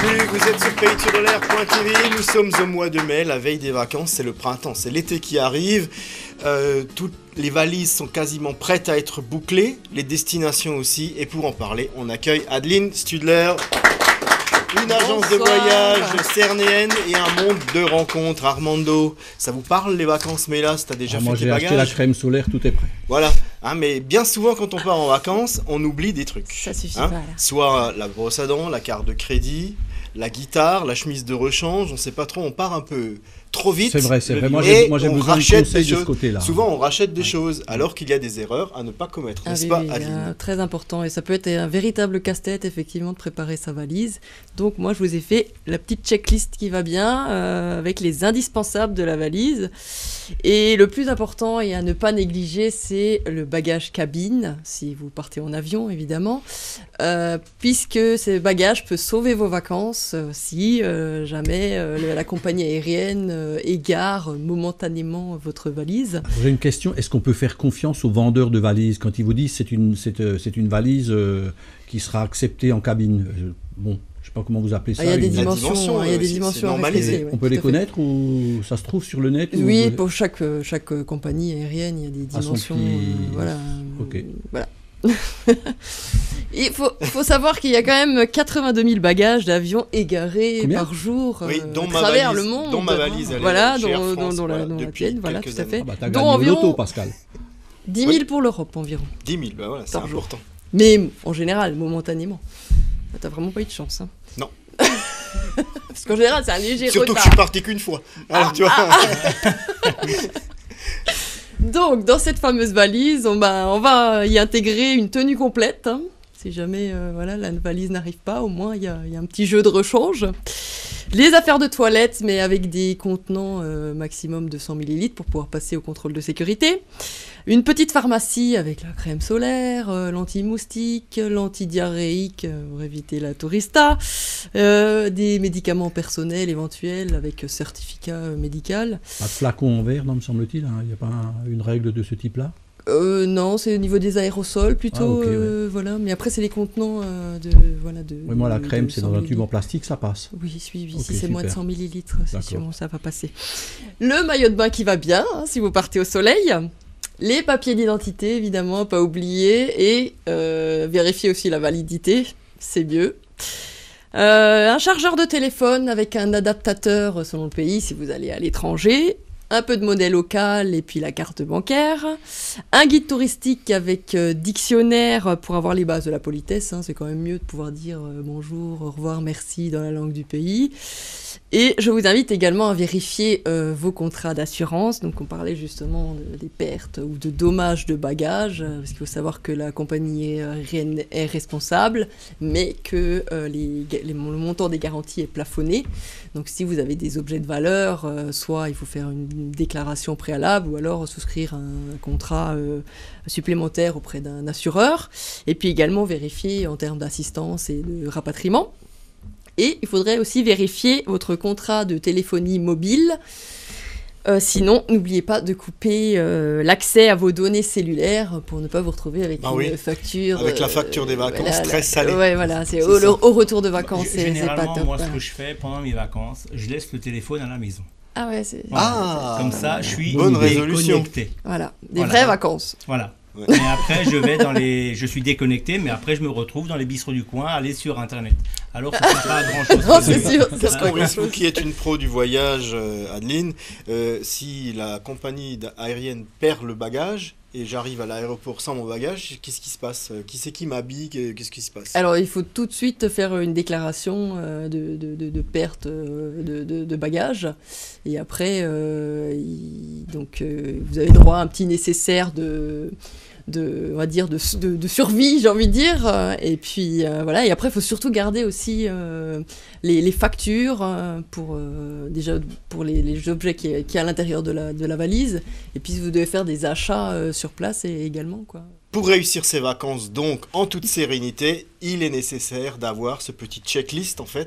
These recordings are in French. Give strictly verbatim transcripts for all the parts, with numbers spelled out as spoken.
bienvenue, vous êtes sur pays tiroler point t v, nous sommes au mois de mai, la veille des vacances, c'est le printemps, c'est l'été qui arrive, euh, toutes les valises sont quasiment prêtes à être bouclées, les destinations aussi, et pour en parler, on accueille Adeline Studler, une agence de voyage cernéenne et un monde de rencontres. Armando, ça vous parle les vacances, mais là, t'as déjà ah, fait moi, tes bagages? Moi j'ai acheté la crème solaire, tout est prêt. Voilà, hein, mais bien souvent quand on part en vacances, on oublie des trucs. Ça suffit hein, pas là. Soit la brosse à dents, la carte de crédit, la guitare, la chemise de rechange, on sait pas trop, on part un peu trop vite. C'est vrai, c'est vrai. Moi, j'ai, moi j'ai besoin de conseils de ce côté-là. Souvent on rachète des ouais. choses alors qu'il y a des erreurs à ne pas commettre, ah, n'est-ce oui, pas, oui, Adeline? euh, Très important, et ça peut être un véritable casse-tête effectivement de préparer sa valise. Donc moi je vous ai fait la petite checklist qui va bien euh, avec les indispensables de la valise. Et le plus important et à ne pas négliger, c'est le bagage cabine, si vous partez en avion évidemment, euh, puisque ce bagage peut sauver vos vacances euh, si euh, jamais euh, la compagnie aérienne euh, égare momentanément votre valise. J'ai une question, est-ce qu'on peut faire confiance aux vendeurs de valises quand ils vous disent c'est une, c'est, c'est une valise euh, qui sera acceptée en cabine? euh, Bon. Je ne sais pas comment vous appelez ça. Ah, il y a des une... dimensions, dimension, il y a des dimensions normalisées. On peut les connaître ou ça se trouve sur le net? Oui, ou... pour chaque, chaque compagnie aérienne, il y a des dimensions. Petit... Euh, voilà. Ok. Voilà. Il faut, faut savoir qu'il y a quand même quatre-vingt-deux mille bagages d'avions égarés Combien par jour oui, euh, à travers valise, le monde. Dont ma valise, elle voilà, est dont, France, dont, dont, voilà, la, dont la tienne, voilà, tout à fait. Ah bah, t'as dont gagné environ l'auto, Pascal. dix mille oui. pour l'Europe environ. dix mille, bah voilà, c'est par important. Jour. Mais en général, momentanément. T'as vraiment pas eu de chance. Hein. Non. Parce qu'en général, c'est un léger Surtout retard. que je suis parti qu'une fois. Alors, ah, tu vois. Ah, ah. Donc, dans cette fameuse valise, on va, on va y intégrer une tenue complète. Hein. Si jamais euh, voilà, la valise n'arrive pas, au moins il y, y a un petit jeu de rechange. Les affaires de toilette, mais avec des contenants euh, maximum de cent millilitres pour pouvoir passer au contrôle de sécurité. Une petite pharmacie avec la crème solaire, euh, l'anti-moustique, l'antidiarrhéique euh, pour éviter la tourista, euh, des médicaments personnels éventuels avec certificat euh, médical. Pas de flacon en verre, non, me semble-t-il. Il hein, n'y a pas un, une règle de ce type-là? Euh, non, c'est au niveau des aérosols plutôt, ah, okay, euh, ouais. voilà. Mais après, c'est les contenants euh, de, voilà, de. Oui, moi, la crème, de c'est dans un tube en plastique, ça passe. Oui, oui, oui. Okay, si c'est super. moins de cent millilitres, c'est sûrement ça va passer. Le maillot de bain qui va bien, hein, si vous partez au soleil. Les papiers d'identité, évidemment, pas oublier. Et euh, vérifier aussi la validité, c'est mieux. Euh, un chargeur de téléphone avec un adaptateur selon le pays, si vous allez à l'étranger. Un peu de monnaie locale et puis la carte bancaire. Un guide touristique avec euh, dictionnaire pour avoir les bases de la politesse. Hein, c'est quand même mieux de pouvoir dire euh, bonjour, au revoir, merci dans la langue du pays. Et je vous invite également à vérifier euh, vos contrats d'assurance. Donc on parlait justement de, des pertes ou de dommages de bagages, euh, parce qu'il faut savoir que la compagnie aérienne est responsable, mais que euh, les, les, le montant des garanties est plafonné. Donc si vous avez des objets de valeur, euh, soit il faut faire une, une déclaration préalable, ou alors souscrire un, un contrat euh, supplémentaire auprès d'un assureur. Et puis également vérifier en termes d'assistance et de rapatriement. Et il faudrait aussi vérifier votre contrat de téléphonie mobile. Euh, sinon, n'oubliez pas de couper euh, l'accès à vos données cellulaires pour ne pas vous retrouver avec ah une oui. facture. Avec la facture des vacances euh, très salée. Ouais, voilà, c'est, c'est au, au retour de vacances, c'est, Généralement, c'est pas top. Moi, ce que je fais pendant mes vacances, je laisse le téléphone à la maison. Ah ouais, c'est. Voilà. Ah, comme ça, je suis bonne résolution. Déconnecté. Voilà, des voilà. vraies vacances. Voilà. Ouais. Mais après, je vais dans les, je suis déconnecté, mais après, je me retrouve dans les bistrots du coin, aller sur Internet. Alors, ça ne pas grand chose. Non, c'est sûr. Qu'est-ce qu'on risque, vous qui êtes une pro du voyage, euh, Adeline, euh, si la compagnie aérienne perd le bagage et j'arrive à l'aéroport sans mon bagage, qu'est-ce qui se passe? Qui c'est qui m'habille? Qu'est-ce qui se passe? Alors, il faut tout de suite faire une déclaration euh, de, de, de, de perte euh, de, de, de bagages. Et après, euh, il, donc, euh, vous avez droit à un petit nécessaire de... de, on va dire de, de, de survie, j'ai envie de dire, et puis euh, voilà, et après il faut surtout garder aussi euh, les, les factures euh, pour euh, déjà pour les, les objets qui est, qui est à l'intérieur de la, de la valise, et puis vous devez faire des achats euh, sur place et également quoi. Pour réussir ces vacances donc en toute sérénité, il est nécessaire d'avoir ce petit checklist en fait. Oui.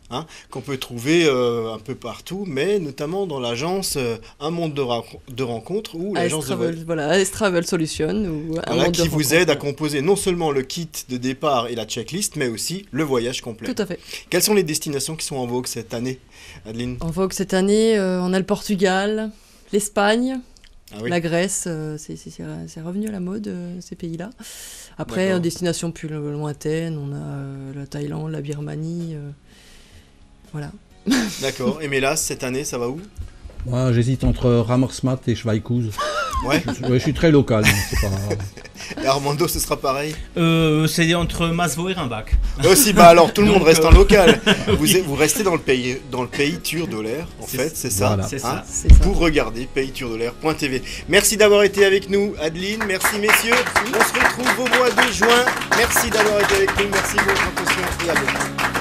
hein, qu'on peut trouver euh, un peu partout, mais notamment dans l'agence euh, Un Monde de, ra- de Rencontres ou l'agence de Travel, voilà, S Travel Solution. Ou un voilà, monde qui de vous aide à composer non seulement le kit de départ et la checklist, mais aussi le voyage complet. Tout à fait. Quelles sont les destinations qui sont en vogue cette année, Adeline? En vogue cette année, euh, on a le Portugal, l'Espagne, Ah oui. la Grèce, euh, c'est, c'est, c'est revenu à la mode, euh, ces pays-là. Après, D'accord. en destination plus lo- lointaine, on a euh, la Thaïlande, la Birmanie, euh, voilà. D'accord. Et Mélas, cette année, ça va où? Moi, j'hésite entre Rammersmat et Schweikhouse. Ouais. Je, ouais, je suis très local, donc c'est pas... Et Armando, ce sera pareil? Euh, c'est entre Masvo et Rimbach. Aussi, bah alors tout le monde Donc, reste euh, en local. Vous, vous restez dans le pays, dans le pays Tur-Dolaire, en C'est- fait, c'est ça, voilà. C'est hein, ça. C'est ça. pour regarder pays tour dolaire point t v. Merci d'avoir été avec nous, Adeline. Merci, messieurs. On se retrouve au mois de juin. Merci d'avoir été avec nous. Merci pour votre attention et à bientôt.